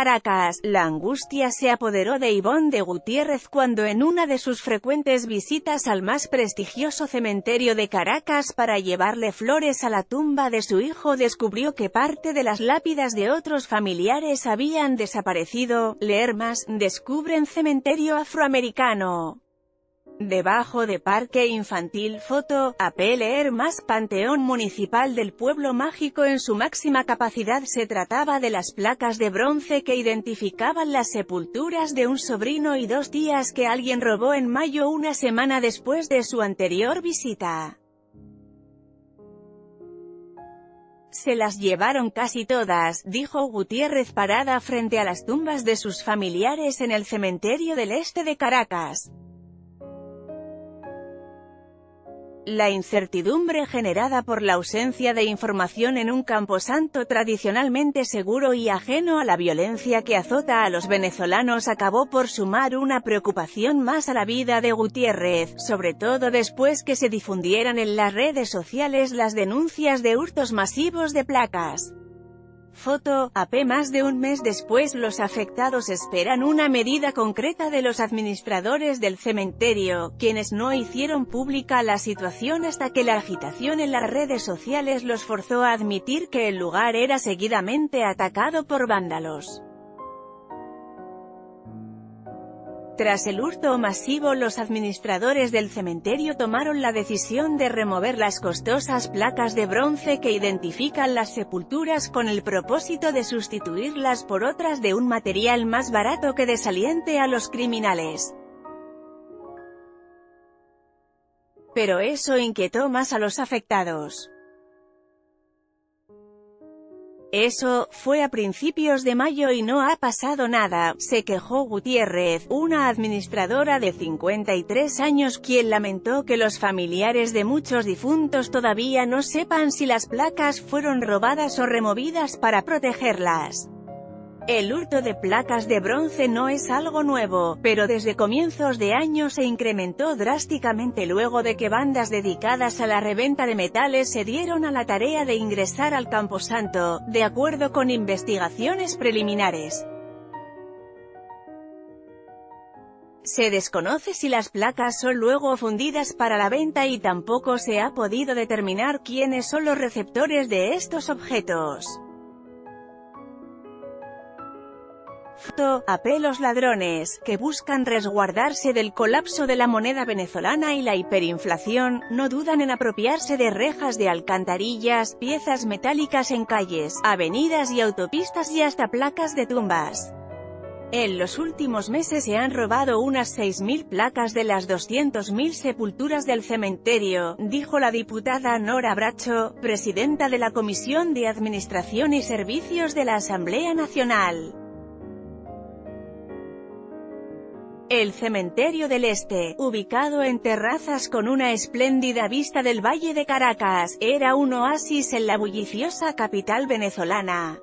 Caracas. La angustia se apoderó de Ivonne de Gutiérrez cuando en una de sus frecuentes visitas al más prestigioso cementerio de Caracas para llevarle flores a la tumba de su hijo descubrió que parte de las lápidas de otros familiares habían desaparecido. Leer más, descubren cementerio afroamericano debajo de parque infantil. Foto, AP. Leer más, Panteón Municipal del Pueblo Mágico en su máxima capacidad. Se trataba de las placas de bronce que identificaban las sepulturas de un sobrino y 2 tías que alguien robó en mayo, una semana después de su anterior visita. Se las llevaron casi todas, dijo Gutiérrez parada frente a las tumbas de sus familiares en el cementerio del este de Caracas. La incertidumbre generada por la ausencia de información en un camposanto tradicionalmente seguro y ajeno a la violencia que azota a los venezolanos acabó por sumar una preocupación más a la vida de Gutiérrez, sobre todo después que se difundieran en las redes sociales las denuncias de hurtos masivos de placas. Foto, AP. Más de un mes después los afectados esperan una medida concreta de los administradores del cementerio, quienes no hicieron pública la situación hasta que la agitación en las redes sociales los forzó a admitir que el lugar era seguidamente atacado por vándalos. Tras el hurto masivo, los administradores del cementerio tomaron la decisión de remover las costosas placas de bronce que identifican las sepulturas con el propósito de sustituirlas por otras de un material más barato que desaliente a los criminales. Pero eso inquietó más a los afectados. Eso fue a principios de mayo y no ha pasado nada, se quejó Gutiérrez, una administradora de 53 años quien lamentó que los familiares de muchos difuntos todavía no sepan si las placas fueron robadas o removidas para protegerlas. El hurto de placas de bronce no es algo nuevo, pero desde comienzos de año se incrementó drásticamente luego de que bandas dedicadas a la reventa de metales se dieron a la tarea de ingresar al camposanto, de acuerdo con investigaciones preliminares. Se desconoce si las placas son luego fundidas para la venta y tampoco se ha podido determinar quiénes son los receptores de estos objetos. Foto, AP. Los ladrones, que buscan resguardarse del colapso de la moneda venezolana y la hiperinflación, no dudan en apropiarse de rejas de alcantarillas, piezas metálicas en calles, avenidas y autopistas y hasta placas de tumbas. En los últimos meses se han robado unas 6.000 placas de las 200.000 sepulturas del cementerio, dijo la diputada Nora Bracho, presidenta de la Comisión de Administración y Servicios de la Asamblea Nacional. El cementerio del Este, ubicado en terrazas con una espléndida vista del Valle de Caracas, era un oasis en la bulliciosa capital venezolana.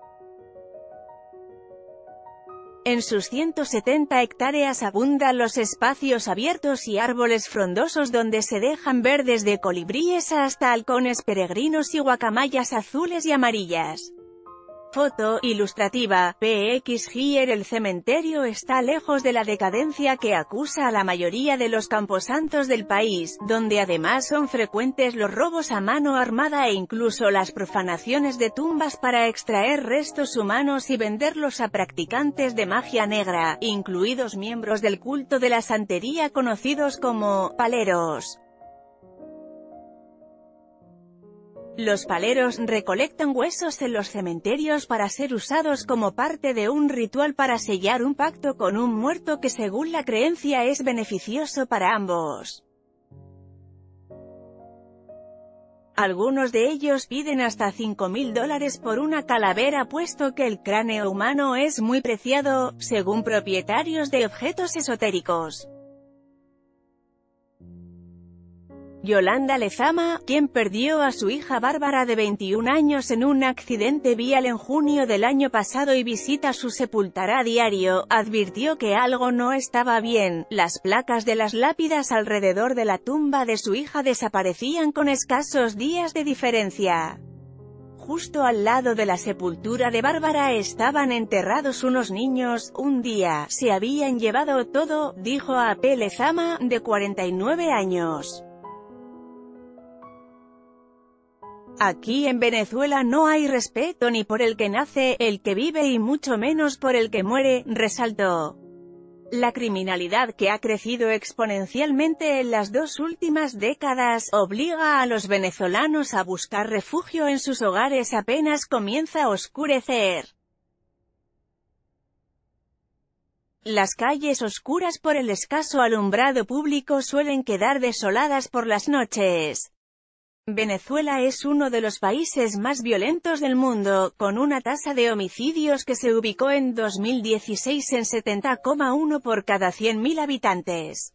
En sus 170 hectáreas abundan los espacios abiertos y árboles frondosos donde se dejan ver desde colibríes hasta halcones peregrinos y guacamayas azules y amarillas. Foto, ilustrativa, PX Here. El cementerio está lejos de la decadencia que acusa a la mayoría de los camposantos del país, donde además son frecuentes los robos a mano armada e incluso las profanaciones de tumbas para extraer restos humanos y venderlos a practicantes de magia negra, incluidos miembros del culto de la santería conocidos como paleros. Los paleros recolectan huesos en los cementerios para ser usados como parte de un ritual para sellar un pacto con un muerto que según la creencia es beneficioso para ambos. Algunos de ellos piden hasta $5.000 por una calavera puesto que el cráneo humano es muy preciado, según propietarios de objetos esotéricos. Yolanda Lezama, quien perdió a su hija Bárbara de 21 años en un accidente vial en junio del año pasado y visita su sepultura a diario, advirtió que algo no estaba bien. Las placas de las lápidas alrededor de la tumba de su hija desaparecían con escasos días de diferencia. justo al lado de la sepultura de Bárbara estaban enterrados unos niños. Un día, se habían llevado todo, dijo a AP Lezama, de 49 años. Aquí en Venezuela no hay respeto ni por el que nace, el que vive y mucho menos por el que muere, resaltó. La criminalidad que ha crecido exponencialmente en las 2 últimas décadas, obliga a los venezolanos a buscar refugio en sus hogares apenas comienza a oscurecer. Las calles oscuras por el escaso alumbrado público suelen quedar desoladas por las noches. Venezuela es uno de los países más violentos del mundo, con una tasa de homicidios que se ubicó en 2016 en 70,1 por cada 100.000 habitantes.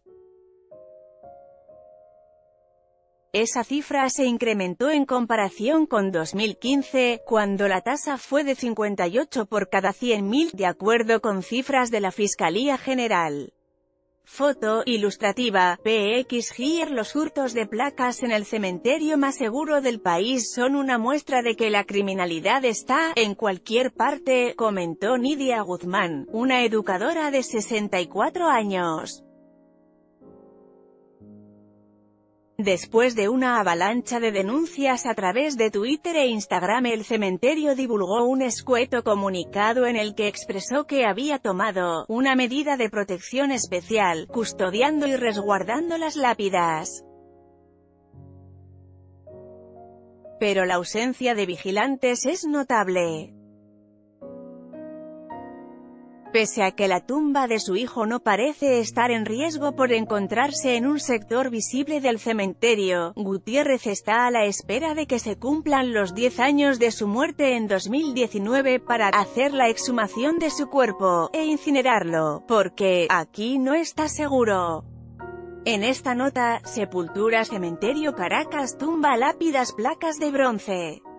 Esa cifra se incrementó en comparación con 2015, cuando la tasa fue de 58 por cada 100.000, de acuerdo con cifras de la Fiscalía General. Foto ilustrativa, PXGIR. Los hurtos de placas en el cementerio más seguro del país son una muestra de que la criminalidad está en cualquier parte, comentó Nidia Guzmán, una educadora de 64 años. Después de una avalancha de denuncias a través de Twitter e Instagram, el cementerio divulgó un escueto comunicado en el que expresó que había tomado una medida de protección especial, custodiando y resguardando las lápidas. Pero la ausencia de vigilantes es notable. Pese a que la tumba de su hijo no parece estar en riesgo por encontrarse en un sector visible del cementerio, Gutiérrez está a la espera de que se cumplan los 10 años de su muerte en 2019 para hacer la exhumación de su cuerpo, e incinerarlo, porque aquí no está seguro. En esta nota, sepultura cementerio Caracas tumba lápidas placas de bronce.